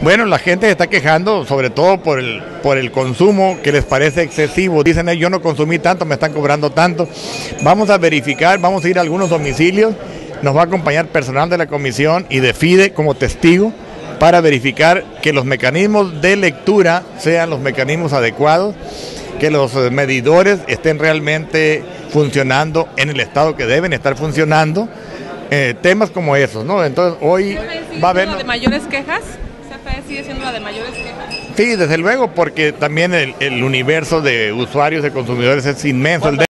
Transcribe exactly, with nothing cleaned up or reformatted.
Bueno, la gente se está quejando sobre todo por el, por el consumo que les parece excesivo. Dicen, yo no consumí tanto, me están cobrando tanto. Vamos a verificar, vamos a ir a algunos domicilios. Nos va a acompañar personal de la comisión y de FIDE como testigo para verificar que los mecanismos de lectura sean los mecanismos adecuados, que los medidores estén realmente funcionando en el estado que deben estar funcionando. Eh, temas como esos, ¿no? Entonces hoy va a haber... ¿De mayores quejas? ¿C F E sigue siendo la de mayores quejas? Sí, desde luego, porque también el, el universo de usuarios, de consumidores es inmenso. El